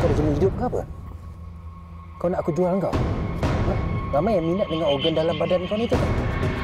kau dah jenis hidup ke apa? Kau nak aku jual kau? Ha? Ramai yang minat dengan organ dalam badan kau ni tu kan?